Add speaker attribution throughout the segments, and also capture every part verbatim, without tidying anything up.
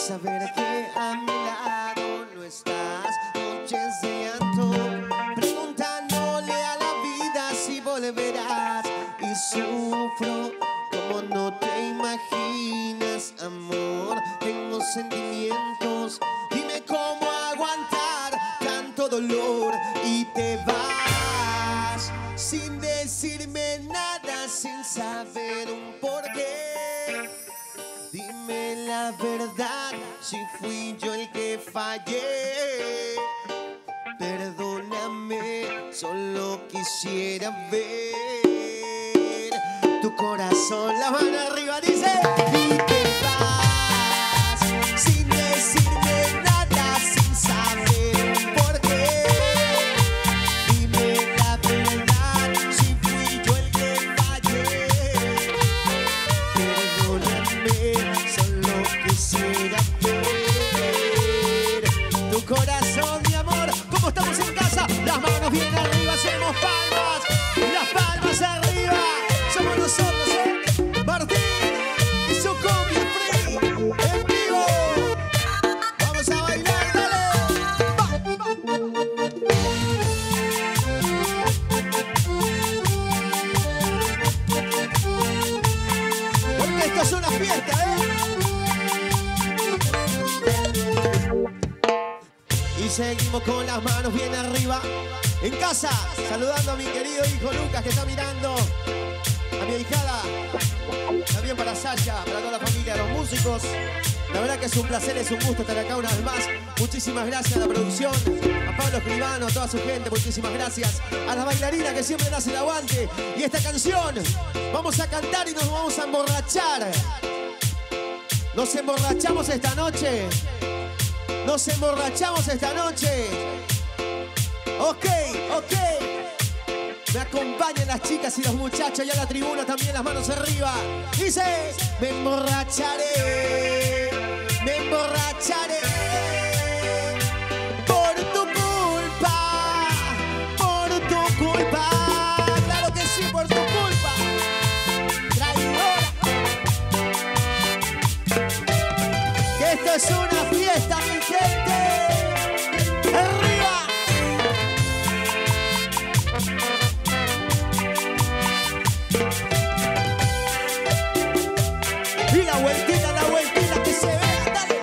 Speaker 1: saber que a mi lado no estás. Noches de llanto, preguntándole a la vida si volverás. Y sufro como no te imaginas, amor. Tengo sentimientos, dime cómo aguantar tanto dolor. Y te vas sin decirme nada, sin saber un porqué. Dime la verdad, si fui yo el que fallé. Perdóname, solo quisiera ver tu corazón. La mano arriba dice. Y te vas sin decirme nada, sin saber un porqué. Dime la verdad, si fui yo el que fallé. Perdóname, solo quisiera ver tu corazón, mi amor. ¿Cómo estamos en casa? Las manos bien arriba, hacemos palmas. Las palmas arriba. Somos nosotros, ¿eh? Martín y su cumbia free en vivo. Vamos a bailar, dale. Va, va. Porque esto es una fiesta, ¿eh? Y seguimos con las manos bien arriba. En casa, saludando a mi querido hijo Lucas que está mirando. A mi ahijada. También para Sasha, para toda la familia, los músicos. La verdad que es un placer, es un gusto estar acá una vez más. Muchísimas gracias a la producción, a Pablo Escribano, a toda su gente. Muchísimas gracias a las bailarinas que siempre hacen el aguante. Y esta canción, vamos a cantar y nos vamos a emborrachar. Nos emborrachamos esta noche. Nos emborrachamos esta noche. Ok, ok. Me acompañan las chicas y los muchachos y a la tribuna también las manos arriba. Dice, me emborracharé, me emborracharé. Por tu culpa, por tu culpa. Claro que sí, por tu culpa. Traidora. Que esto es una fiesta, mi gente. Arriba. Y la vueltita, la vueltita, que se vea, dale.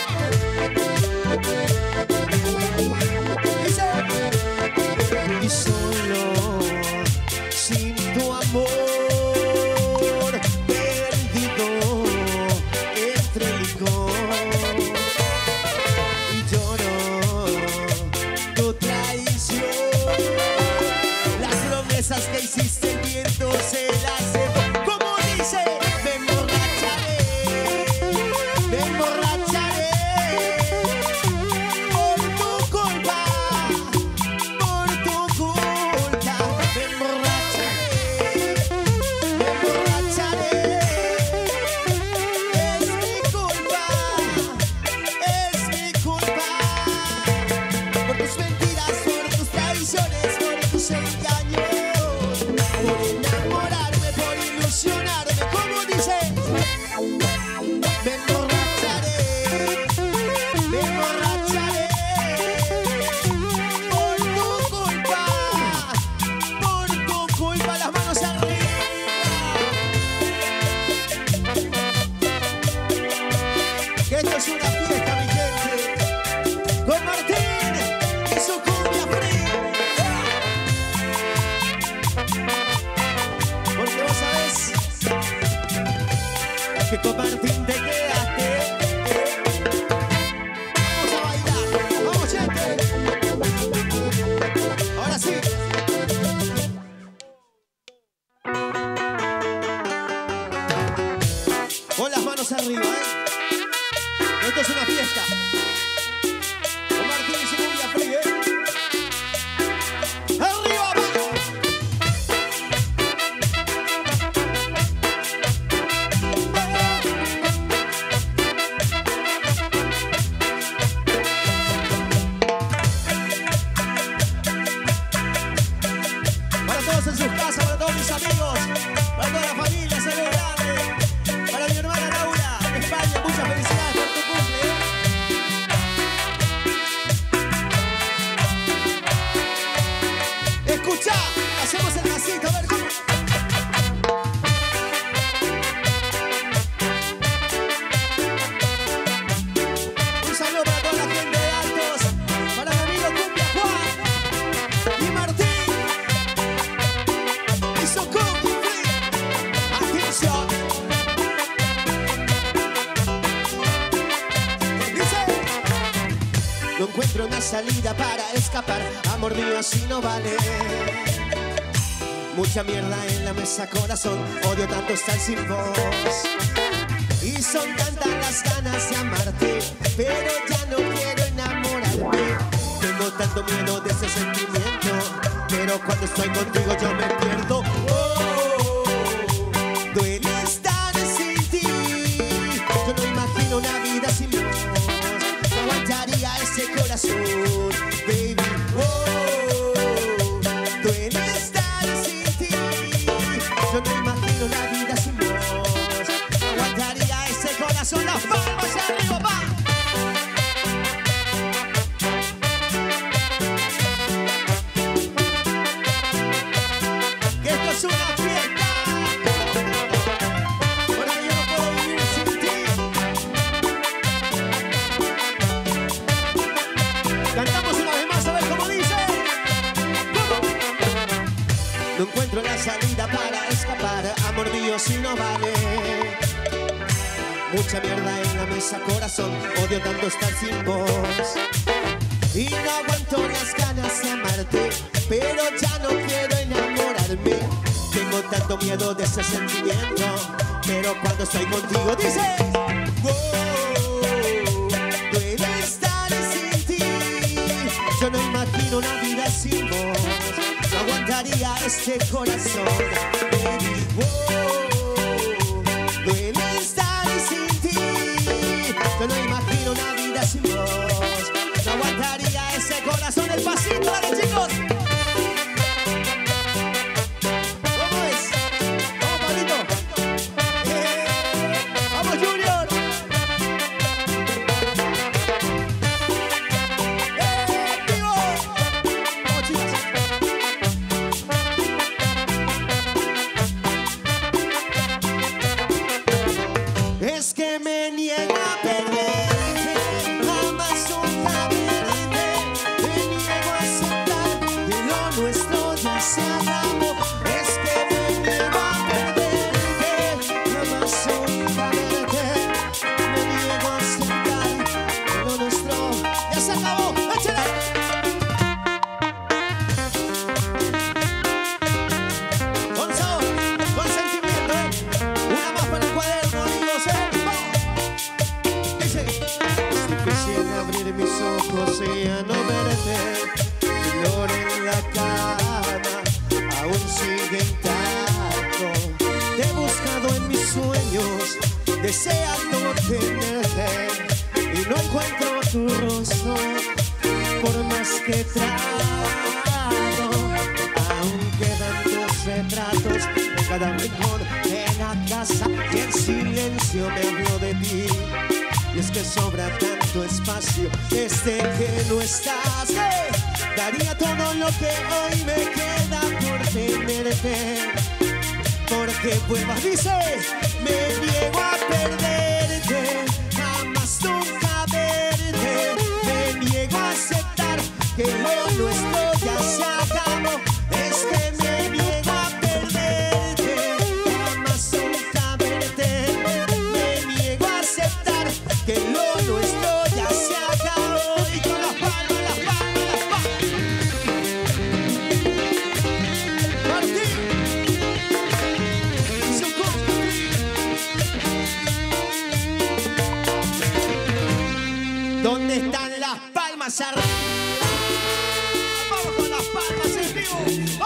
Speaker 1: Dice. Y solo sin tu amor, perdido entre el licor. Y lloro tu traición. Las promesas que hiciste, el viento se las llevó. Como dice, me emborracharé, me emborracharé. Por tu culpa, por tu culpa. Me emborracharé, me emborracharé. Es mi culpa, es mi culpa. Por tus mentiras, por tus traiciones, por tus engaños. Por enamorarme, por ilusionarme. Como dice, me emborracharé, me emborracharé. Por tu culpa, por tu culpa. Las manos arriba. Que esto es una fiesta, mi gente. Con Martín y su cumbia free. Porque vos sabés que con Martín te quedaste. Vamos a bailar, vamos, gente. Ahora sí. Con las manos arriba, ¿eh? Esto es una fiesta. Con Martín y su cumbia free, ¿eh? ¡Arriba, va! Para todos en sus casas, para todos mis amigos, para toda la familia, saludos grandes. Para mi hermana Laura, en España, muchas felicidades por tu cumple. Atención. Dice: no encuentro una salida para escapar, amor mío, así no vale. Mucha mierda en la mesa, corazón, odio tanto estar sin vos. Y son tantas las ganas de amarte, pero ya no quiero enamorarme. Tengo tanto miedo de ese sentimiento, pero cuando estoy contigo yo me pierdo. Oh, duele estar sin ti. Yo no imagino una vida sin vos. No aguantaría ese corazón, baby. Oh, duele estar sin ti. Yo no imagino una vida sin vos. No aguantaría ese corazón. Las palmas arriba, va. Es una fiesta. Ahora yo no puedo vivir sin ti. Cantamos una vez más a ver cómo dice. ¿Cómo? No encuentro la salida para escapar, amor mío, si no vale. Mucha mierda en la mesa, corazón, odio tanto estar sin vos. Y no aguanto las ganas de amarte, pero ya no quiero enamorarme. Tengo tanto miedo de ese sentimiento, pero cuando estoy contigo dice: oh, duele estar sin ti. Yo no imagino una vida sin vos. No aguantaría este corazón, baby. Oh, duele estar sin ti. Yo no imagino una vida sin vos. No aguantaría ese corazón. El pasito, dale, chicos. Es que me niego a perderte, jamás nunca verte. Me niego a aceptar que lo nuestro ya se acabó. Es que me niego a perderte, jamás nunca verte. Me niego a aceptar que lo nuestro ya se acabó. ¡Échale! Con sabor, con sentimiento, ¿eh? Una más para el cuaderno, amigos, ¿eh? Quisiera abrir mis ojos y ya no verte. Dolor en la cama aún sigue intacto. Te he buscado en mis sueños, deseando tenerte, y no encuentro tu rostro, por más que trato. Aún quedan tus retratos en cada rincón de la casa, y en silencio me hablo de ti. Y es que sobra tanto espacio desde que no estás. ¡Hey! Daría todo lo que hoy me queda por tenerte, porque vuelvas, dice: me niego a perderte, jamás nunca verte. Me niego a aceptar que lo nuestro ya se acabó. Es que me niego a perderte, jamás nunca verte. Me niego a aceptar que lo nuestro ya se acabó. Y con las palmas, las palmas, las palmas. Martín, ¿dónde están las palmas arriba? Vamos con las palmas en vivo. ¡Va!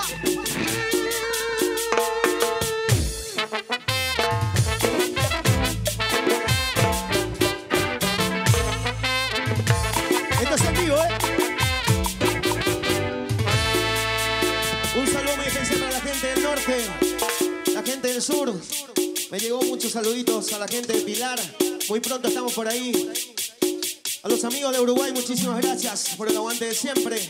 Speaker 1: Esto es en vivo, ¿eh? Un saludo muy especial para la gente del norte, la gente del sur. Me llegó muchos saluditos a la gente de Pilar. Muy pronto estamos por ahí. A los amigos de Uruguay, muchísimas gracias por el aguante de siempre.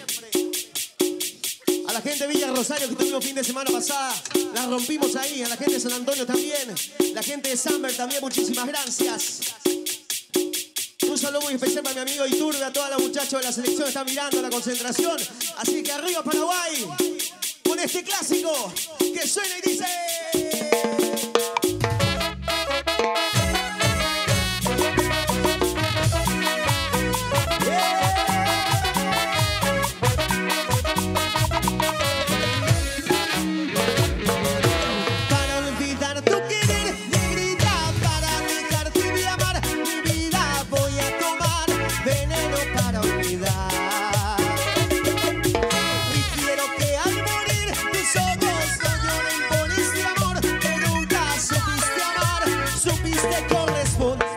Speaker 1: A la gente de Villa Rosario, que tuvimos fin de semana pasada, la rompimos ahí. A la gente de San Antonio también. La gente de Samber también, muchísimas gracias. Un saludo muy especial para mi amigo Iturbe, a todos los muchachos de la selección que están mirando la concentración. Así que arriba Paraguay, con este clásico que suena y dice... te corresponde.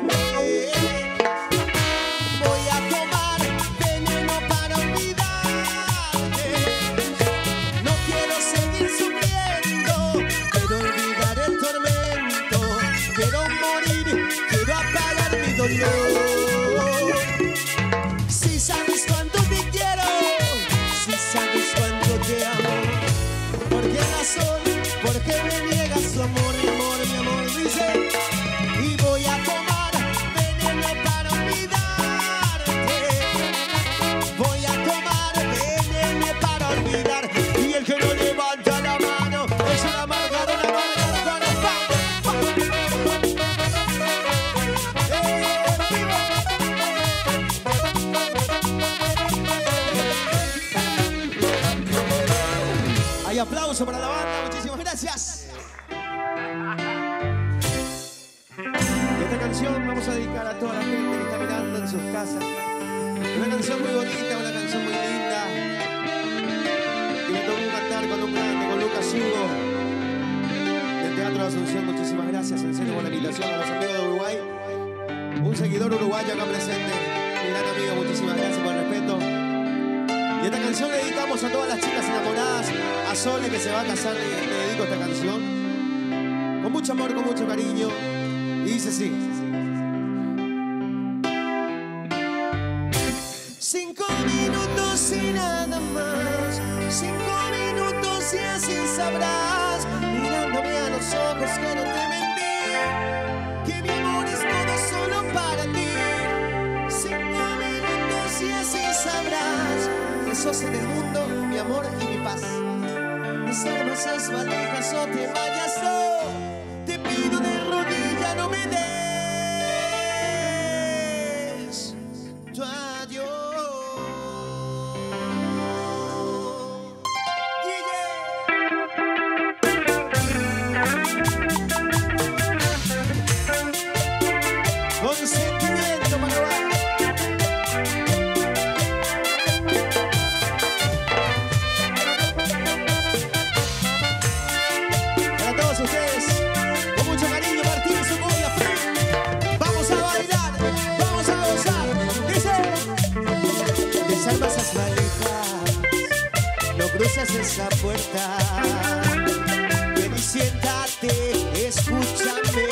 Speaker 1: Voy a tomar veneno para olvidarte. No quiero seguir sufriendo, quiero olvidar el tormento. Quiero morir, quiero apagar mi dolor. Si sabes cuánto te quiero, si sabes cuánto te amo, ¿por qué razón? ¿Por qué me niegas tu amor, mi amor, mi amor? Dice, y voy a tomar veneno para olvidarte. Voy a tomar veneno para olvidar. Y el que no levanta la mano es una marca de una marca de una Hay aplauso para la banda, muchísimas gracias. Y esta canción vamos a dedicar a toda la gente que está mirando en sus casas. Una canción muy bonita, una canción muy linda. Y me tocó cantar con un grande, con Lucas Hugo, del Teatro de Asunción. Muchísimas gracias, en serio, por la invitación a los amigos de Uruguay. Un seguidor uruguayo acá presente, mi gran amigo, muchísimas gracias por el respeto. Y esta canción le dedicamos a todas las chicas enamoradas, a Sole que se va a casar, le, le dedico esta canción. Con mucho amor, con mucho cariño. Y dice así. Cinco minutos y nada más. Cinco minutos y así sabrás, mirándome a los ojos, que no te mentí, que mi amor es todo solo para ti. Cinco minutos y así sabrás que sos en el mundo mi amor y mi paz. Desarmas esas valijas o te vayas, oh, te pido de rodilla no me des tu adiós. Con sentimiento para bajar. Ustedes, con mucho cariño, Martín, Sucumbia, Free. Vamos a bailar, vamos a gozar. Dice, desarma esas valijas, no cruzas esa puerta. Ven y siéntate, escúchame.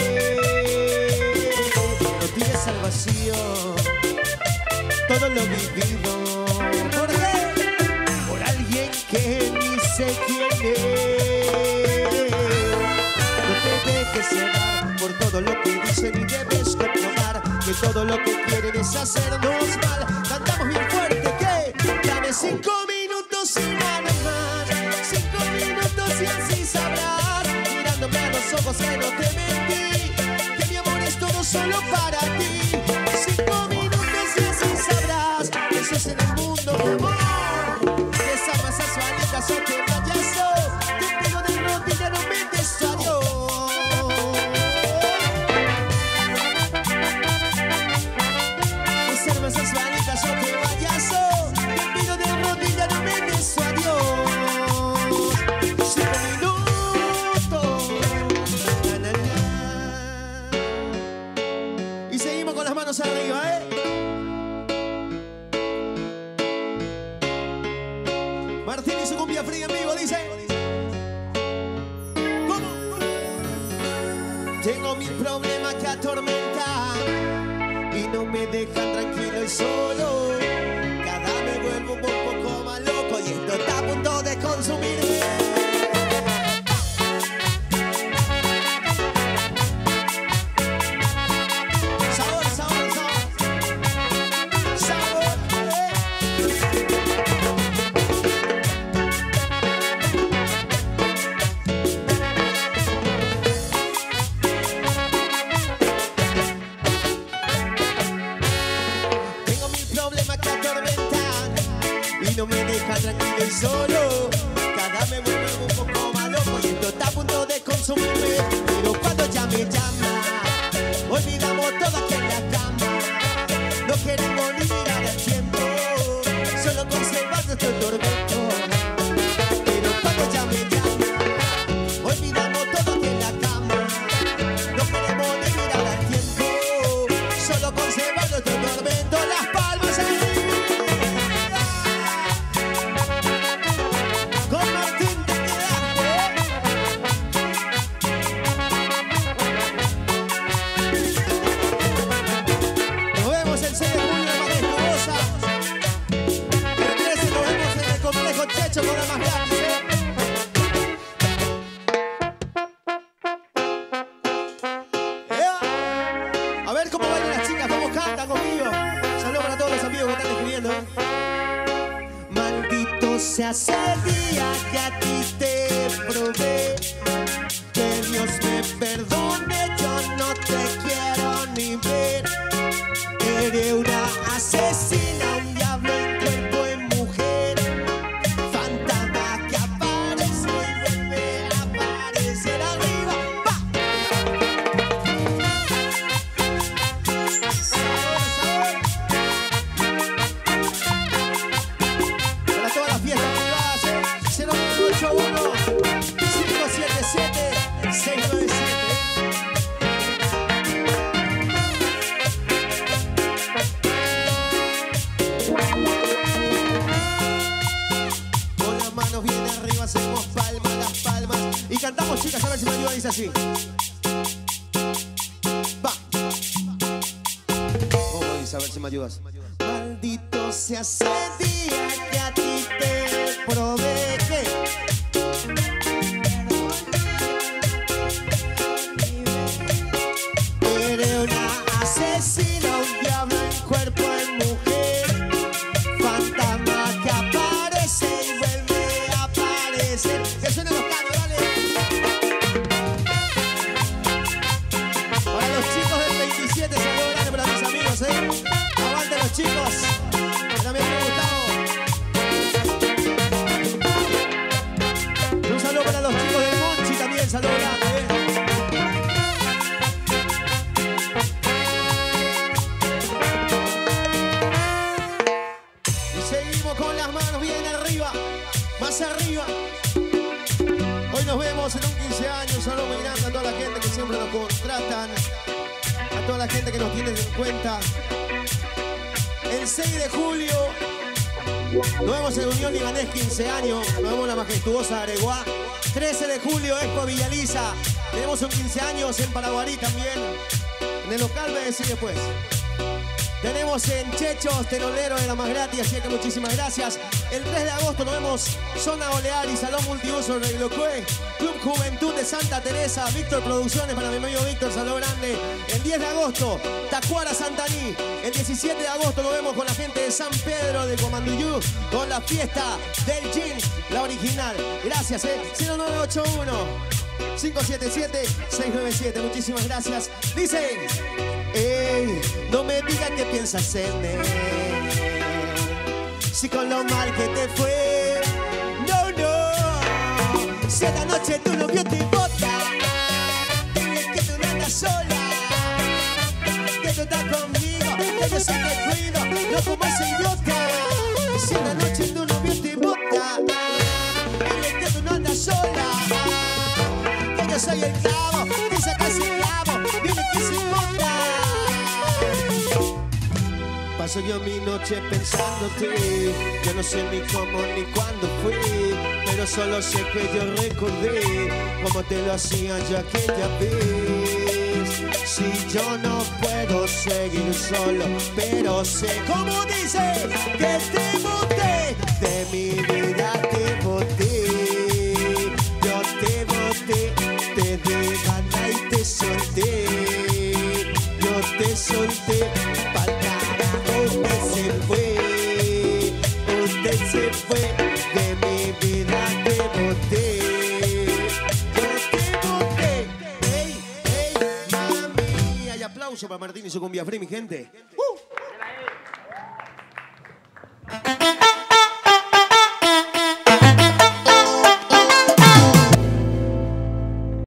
Speaker 1: No tires al vacío todo lo vivido. ¿Por qué? Por alguien que ni sé quién es. Dejes llevar por todo lo que dicen y debes comprobar que todo lo que quieren es hacernos mal. Cantamos bien fuerte que dame cinco minutos y nada más. Cinco minutos y así sabrás, mirándome a los ojos, que no te mentí, que mi amor es todo solo para ti. Cinco minutos y así sabrás que sos en el mundo mi amor. Desarma esas valijas o te vayas, oh, te pido de rodilla no me des tu adiós. Esas valijas o te vayas, oh, te pido de rodilla no me des tu adiós. Cinco minutos, na, na, na. Y seguimos con las manos arriba, ¿eh? Martín y su cumbia fría en vivo, dice. ¿Cómo? Tengo mil problemas que atormentan y no me dejan tranquilo y solo. Cada me vuelvo un poco más loco y esto está a punto de consumirme. Sabor, sabor, sabor. Sabor, eh. No me deja tranquilo y solo. Cada me vuelve un poco más loco y esto está a punto de consumirme. Pero cuando ya me llama, olvidamos todo aquí en la cama. No queremos ni mirar el tiempo, solo conservar nuestro tormento. Pero cuando ya me llama, olvidamos todo aquí en la cama. No queremos ni mirar el tiempo. están conmigo. Saludos para todos los amigos que están escribiendo. Maldito sea ese día que a ti te probé. Que Dios me perdone, yo no te quiero ni ver. Eres una asesina, un diablo en cuerpo de mujer. Fantasma que aparece y vuelve a aparecer arriba. ¡Va! Sabor, sabor. Para todas las fiestas privadas, ¿eh? cero nueve ocho uno, cinco siete siete, seis nueve siete. Bien arriba, hacemos palmas, las palmas y cantamos, chicas, a ver si me ayudan, dice así. Va. ¿Cómo dice? A ver si me ayudas. Maldito sea ese día que a ti te probé. ¿Qué? Eres una asesina, un diablo en cuerpo de mujer. Fantasma que aparece y vuelve. Que suenen los carros, dale. Para los chicos del veintisiete, saludos grandes para mis amigos, ¿eh? Aguante los chicos. También me gustado. Un saludo para los chicos del Monchi también, saludos grandes, ¿eh? Y seguimos con las manos bien arriba, más arriba. Hoy nos vemos en un quince años. Saludos muy grande a toda la gente que siempre nos contratan, a toda la gente que nos tiene en cuenta. El seis de julio nos vemos en Unión Libanés, quince años. Nos vemos en la majestuosa Areguá. trece de julio, Expo Villaliza. Tenemos un quince años en Paraguarí también. En el local me decís después. Tenemos en Chechos, Telolero de la más gratis, así que muchísimas gracias. El tres de agosto nos vemos Zona Oleari, Salón Multiuso, Reglocue, Club Juventud de Santa Teresa, Víctor Producciones, para mi amigo Víctor, saludo grande. El diez de agosto, Tacuara, Santaní. El diecisiete de agosto nos vemos con la gente de San Pedro de Comanduyú, con la fiesta del Gin, la original. Gracias, eh. cero nueve ocho uno, cinco siete siete, seis nueve siete, muchísimas gracias. Dicen, ey, no me digas que piensas en él, si con lo mal que te fue, no, no. Si esta noche tu novio te bota, dile que tú no andas sola, que tú estás conmigo, que yo sé que cuido, no como ese idiota. Si esta noche tu novio te bota, dile que tú no andas sola, que yo soy el clavo, que sacas el clavo, dile que se bota. Paso yo mi noche pensándote, yo no sé ni cómo ni cuándo fue, pero solo sé que yo recordé cómo te lo hacía ya aquella vez. Si yo no puedo seguir solo, pero sé, como dice, que te boté, de mi vida te boté, yo te boté, te di gana y te solté, yo te solté, pa'l carajo usted se fue, usted se fue, de mi vida te boté, yo te boté, ey, ey, mami. Hay aplauso para Martín y su cumbia free, mi gente.